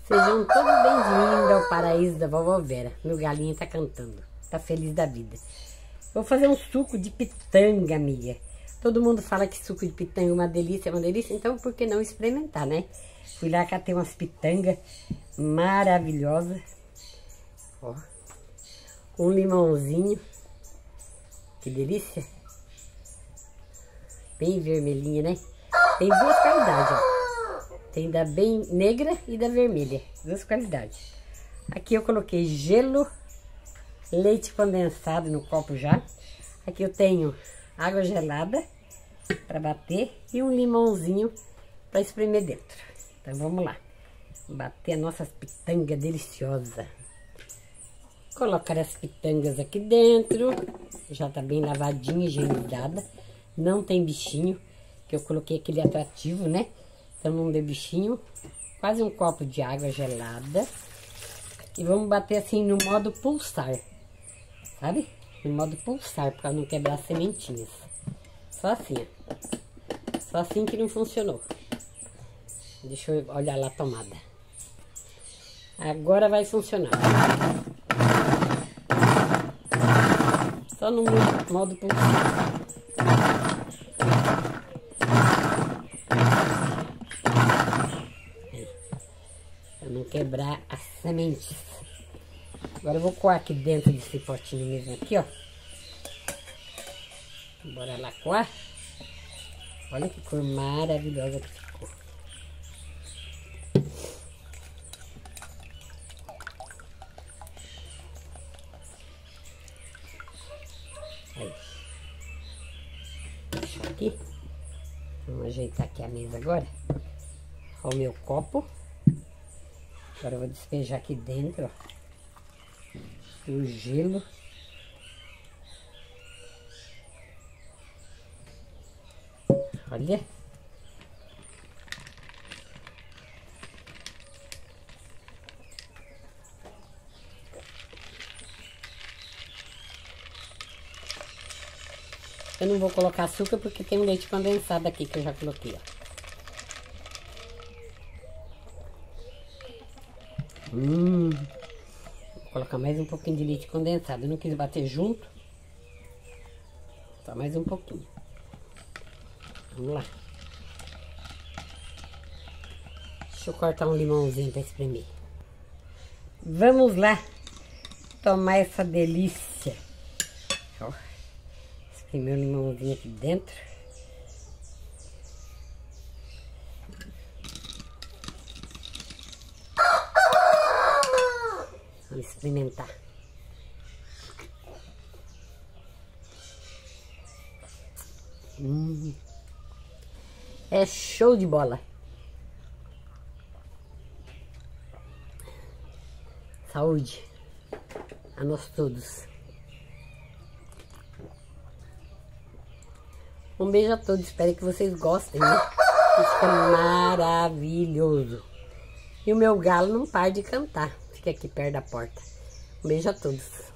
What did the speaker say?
Sejam todos bem-vindos ao paraíso da vovó Vera. Meu galinho tá cantando, tá feliz da vida. Vou fazer um suco de pitanga, amiga. Todo mundo fala que suco de pitanga é uma delícia, então por que não experimentar, né? Fui lá, catei umas pitangas maravilhosas. Ó, um limãozinho, que delícia. Bem vermelhinha, né? Tem duas qualidades, ó. Tem da bem negra e da vermelha, duas qualidades. Aqui eu coloquei gelo, leite condensado no copo já. Aqui eu tenho água gelada para bater e um limãozinho para espremer dentro. Então vamos lá, bater a nossa pitanga deliciosa. Colocar as pitangas aqui dentro, já tá bem lavadinha, higienizada. Não tem bichinho, que eu coloquei aquele atrativo, né? Então não dê bichinho. Quase um copo de água gelada. E vamos bater assim no modo pulsar, sabe? No modo pulsar, para não quebrar as sementinhas. Só assim, ó. Só assim que não funcionou. Deixa eu olhar lá a tomada. Agora vai funcionar. Só no modo pulsar. Pra não quebrar as sementes. Agora eu vou coar aqui dentro desse potinho mesmo aqui, ó. Bora lá coar. Olha que cor maravilhosa que ficou. Aí. Deixa aqui. Vamos ajeitar aqui a mesa agora. Ó o meu copo. Agora eu vou despejar aqui dentro, ó, o gelo. Olha. Eu não vou colocar açúcar porque tem um leite condensado aqui que eu já coloquei, ó. Vou colocar mais um pouquinho de leite condensado. Eu não quis bater junto. Só mais um pouquinho. Vamos lá. Deixa eu cortar um limãozinho para espremer. Vamos lá tomar essa delícia. Ó, espremer o limãozinho aqui dentro. Vamos experimentar. É show de bola. Saúde a nós todos. Um beijo a todos. Espero que vocês gostem, né? Isso fica maravilhoso. E o meu galo não para de cantar. Fica aqui perto da porta. Um beijo a todos.